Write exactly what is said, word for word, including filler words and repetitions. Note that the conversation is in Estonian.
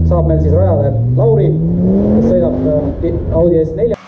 saab meil siis rajale Lauri, kes sõidab Audi S nelja.